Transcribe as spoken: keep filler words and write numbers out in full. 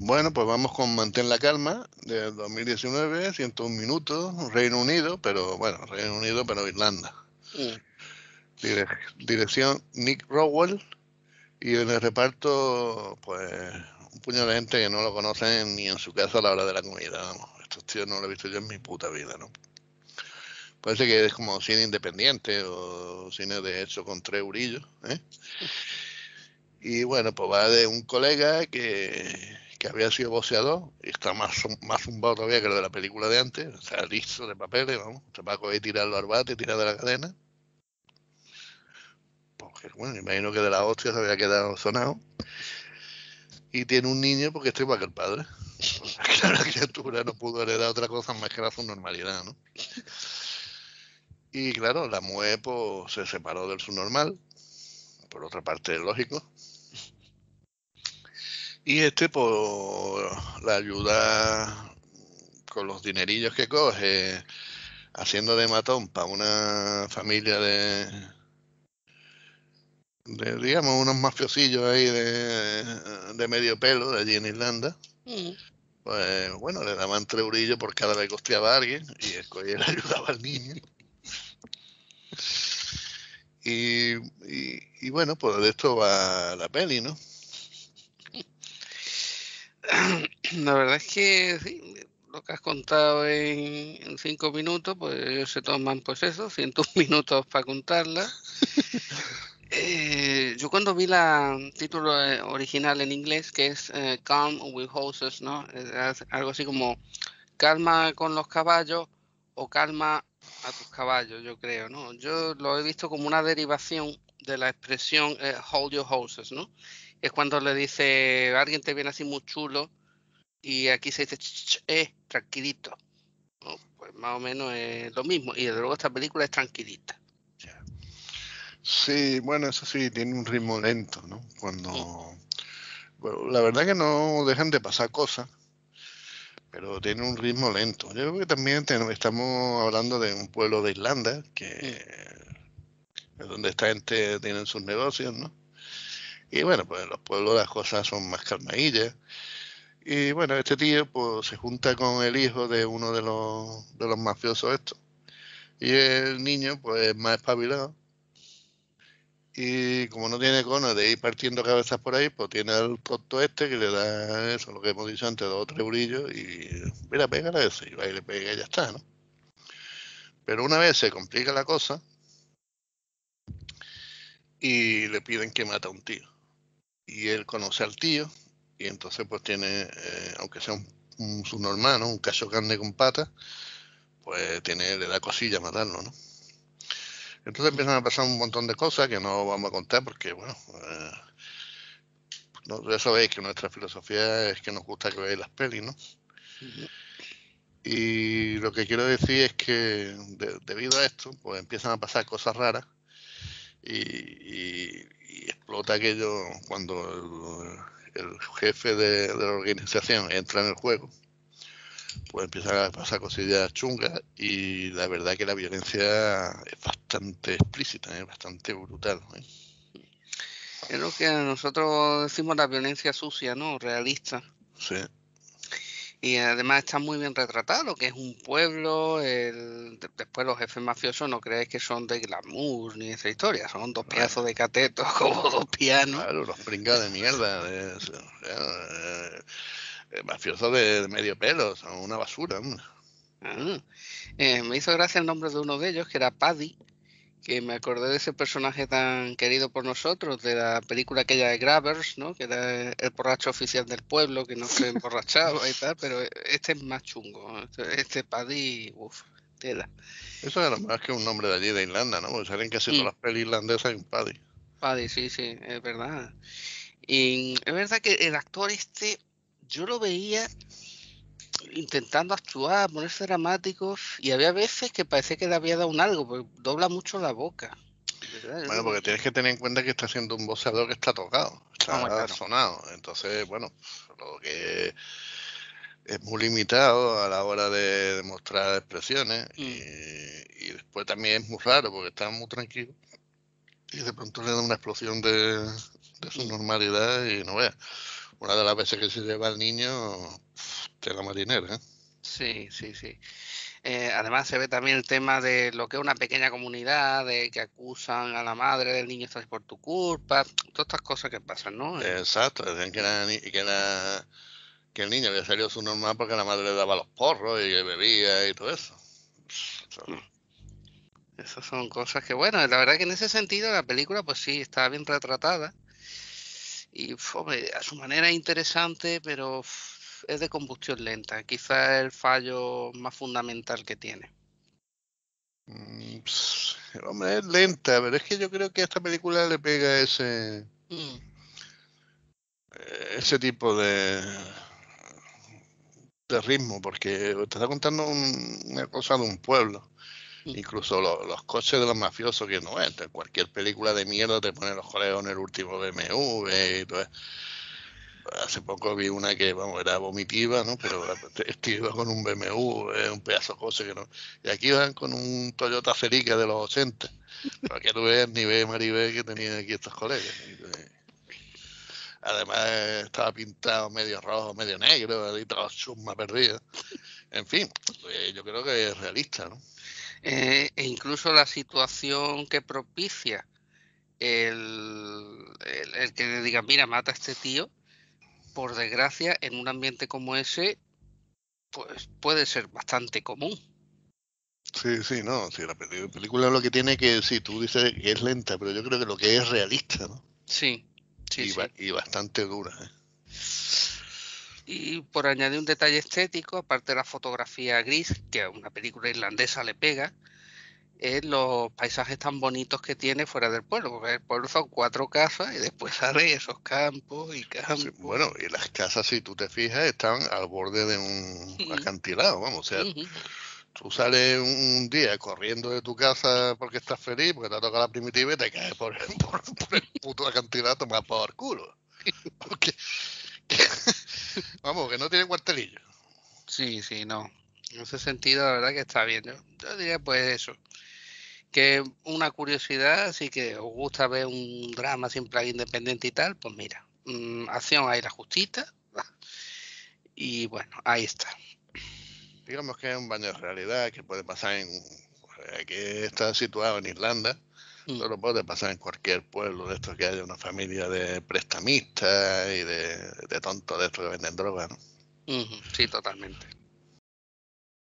Bueno, pues vamos con Mantén la calma, de dos mil diecinueve, ciento un minutos, Reino Unido, pero bueno, Reino Unido, pero Irlanda. Mm. Dire dirección Nick Rowell, y en el reparto, pues, un puñado de gente que no lo conocen ni en su casa a la hora de la comida, vamos. Estos tíos no lo he visto yo en mi puta vida, ¿no? Parece que es como cine independiente o cine de hecho con tres eurillos, ¿eh? Y bueno, pues va de un colega que, que había sido boxeador y está más, más zumbado todavía que lo de la película de antes, o sea, listo de papeles, vamos, se va a coger y tirarlo al bate, tirar de la cadena. Porque, bueno, imagino que de la hostia se había quedado sonado. Y tiene un niño porque está igual que el padre. Claro, la criatura no pudo heredar otra cosa más que la su normalidad, ¿no? Y claro, la mujer pues, se separó del subnormal, por otra parte es lógico. Y este pues la ayuda con los dinerillos que coge, haciendo de matón para una familia de, de, digamos, unos mafiosillos ahí de, de medio pelo de allí en Irlanda. Mm. Pues bueno, le daban tres eurillos por cada vez que hostiaba a alguien y el coño le ayudaba al niño. Y, y, y bueno, pues de esto va la peli, ¿no? La verdad es que sí, lo que has contado en, en cinco minutos, pues ellos se toman, pues eso, ciento un minutos para contarla. Eh, yo cuando vi la título eh, original en inglés, que es eh, Calm with Horses, ¿no? Es algo así como calma con los caballos o calma a tus caballos, yo creo, ¿no? Yo lo he visto como una derivación de la expresión eh, hold your horses, ¿no? Es cuando le dice, alguien te viene así muy chulo y aquí se dice, ch, ch, eh, tranquilito, ¿no? Pues más o menos es lo mismo. Y desde luego esta película es tranquilita. Sí, bueno, eso sí, tiene un ritmo lento, ¿no? Cuando... Mm. Bueno, la verdad que no dejan de pasar cosas, pero tiene un ritmo lento. Yo creo que también tenemos, estamos hablando de un pueblo de Irlanda, que Mm. es donde esta gente tiene sus negocios, ¿no? Y bueno, pues en los pueblos las cosas son más calmadillas. Y bueno, este tío pues se junta con el hijo de uno de los, de los mafiosos estos. Y el niño pues es más espabilado. Y como no tiene cono de ir partiendo cabezas por ahí, pues tiene al tonto este que le da eso, lo que hemos dicho antes, dos o tres brillos y mira, pégale a ese, y va y le pega y ya está, ¿no? Pero una vez se complica la cosa y le piden que mate a un tío. Y él conoce al tío y entonces pues tiene, eh, aunque sea un, un subnormal, ¿no? Un cacho grande con patas, pues tiene, le da cosilla matarlo, ¿no? Entonces empiezan a pasar un montón de cosas que no vamos a contar porque, bueno, eh, no, ya sabéis que nuestra filosofía es que nos gusta que veáis las pelis, ¿no? Mm. Y lo que quiero decir es que de, debido a esto, pues empiezan a pasar cosas raras y, y, y explota aquello cuando el, el jefe de, de la organización entra en el juego, pues empiezan a pasar cosillas chungas y la verdad que la violencia es bastante explícita, es bastante brutal, ¿eh? Es lo que nosotros decimos la violencia sucia, ¿no? Realista. Sí. Y además está muy bien retratado, que es un pueblo, el, de- después los jefes mafiosos no creéis que son de glamour ni esa historia, son dos Bueno, pedazos de catetos como dos pianos. claro, los pringados de mierda, de, de, de, mafiosos de, de medio pelo, son una basura, hombre. Ah, eh, me hizo gracia el nombre de uno de ellos, que era Paddy, que me acordé de ese personaje tan querido por nosotros, de la película aquella de Grabbers, ¿no? Que era el borracho oficial del pueblo, que no se emborrachaba y tal, pero este es más chungo, ¿no? Este, este Paddy, uff, tela. Eso era más que un nombre de allí, de Irlanda, ¿no? Porque salen casi Mm, todas las pelis irlandesas en Paddy. Paddy, sí, sí, es verdad. Y es verdad que el actor este, yo lo veía intentando actuar, ponerse dramático, y había veces que parecía que le había dado un algo, porque dobla mucho la boca. ¿Verdad? Yo Bueno, no- porque tienes que tener en cuenta que está siendo un boxeador que está tocado, Vamos, está claro. sonado. Entonces, bueno, lo que es muy limitado a la hora de demostrar expresiones Mm. y, y después también es muy raro porque está muy tranquilo y de pronto le da una explosión de, de su Mm. normalidad y no veas. una de las veces que se lleva al niño, tela marinera, ¿eh? Sí, sí, sí. Eh, además se ve también el tema de lo que es una pequeña comunidad, de que acusan a la madre del niño "estás por tu culpa", todas estas cosas que pasan, ¿no? Eh, Exacto, decían que, era, ni- que, era, que el niño había salido su normal porque la madre le daba los porros y que bebía y todo eso. Eso- Esas son cosas que, bueno, la verdad que en ese sentido la película pues sí, está bien retratada y uf, hombre, a su manera es interesante, pero uf, es de combustión lenta. Quizás es el fallo más fundamental que tiene. mm, ps, hombre, es lenta, pero es que yo creo que a esta película le pega ese, Mm, ese tipo de, de ritmo, porque te está contando un- una cosa de un pueblo. mm, Incluso lo- los coches de los mafiosos que no es. En cualquier película de mierda te ponen los colegas en el último B M W y todo eso. Hace poco vi una que, vamos, era vomitiva, ¿no? Pero este iba con un B M W, un pedazo de coche que no. Y aquí van con un Toyota Celica de los ochenta. Para que tú veas el nivel Maribel que tenían aquí estos colegas. Además estaba pintado medio rojo, medio negro, y todo chusma perdido. En fin, pues yo creo que es realista, ¿no? Eh, e incluso la situación que propicia el, el, el que le diga, mira, mata a este tío, por desgracia, en un ambiente como ese, pues puede ser bastante común. Sí, sí, no, sí, la peli- película lo que tiene que, sí, tú dices que es lenta, pero yo creo que lo que es realista, ¿no? Sí, sí, Y, ba- sí. y bastante dura, ¿eh? Y por añadir un detalle estético, aparte de la fotografía gris, que a una película irlandesa le pega, es los paisajes tan bonitos que tiene fuera del pueblo, porque el pueblo son cuatro casas y después sale esos campos y Sí, campos. bueno, y las casas, si tú te fijas, están al borde de un Y... acantilado, vamos, o sea, Ujú. tú sales un día corriendo de tu casa porque estás feliz, porque te ha tocado la primitiva y te caes por, por, por el puto acantilado más por culo. Porque, que- vamos, que no tiene cuartelillo. Sí, sí, no. En ese sentido, la verdad que está bien. Yo, yo diría pues eso, que una curiosidad, si que os gusta ver un drama siempre ahí independiente y tal, pues mira, mm, acción ahí la justita y bueno, ahí está. Digamos que es un baño de realidad que puede pasar en, pues, que está situado en Irlanda. Mm, Pero puede pasar en cualquier pueblo de estos que haya una familia de prestamistas y de, de tontos de estos que venden droga, ¿no? ujú, sí, totalmente.